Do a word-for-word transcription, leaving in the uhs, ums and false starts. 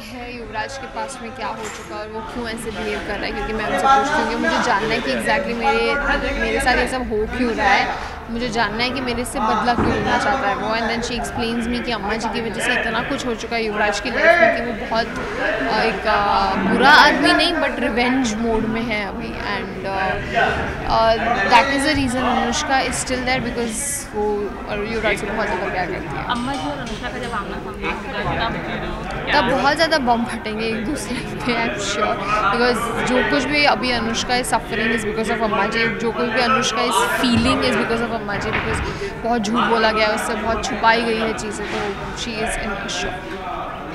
है युवराज के पास में क्या हो चुका और वो क्यों ऐसे बिहेव कर रहा है, क्योंकि मैं उनसे पूछती हूँ कि मुझे जानना है कि एग्जैक्टली मेरे मेरे साथ ये सब हो क्यों रहा है, मुझे जानना है कि मेरे से बदला क्यों लेना चाहता है वो। And then she explains me कि अम्मा जी की वजह से इतना कुछ हो चुका है युवराज की लाइफ में कि वो बहुत uh, एक uh, बुरा आदमी नहीं बट रिवेंज मोड में है अभी। And that is the reason Anushka is still there because वो और युवराज से बहुत ज़्यादा प्यार करती है। अम्मा जी और अनुष्का का जब आमना सामना होगा तब तब बहुत ज़्यादा बम फटेंगे एक दूसरे पे, आई एम श्योर। बिकॉज जो कुछ भी अभी Anushka is suffering is because of Amma ji, जो कुछ भी Anushka is feeling is because of Amma ji, because बहुत झूठ बोला गया है उससे, बहुत छुपाई गई है चीज़ें, तो शी इज़ इन शॉक।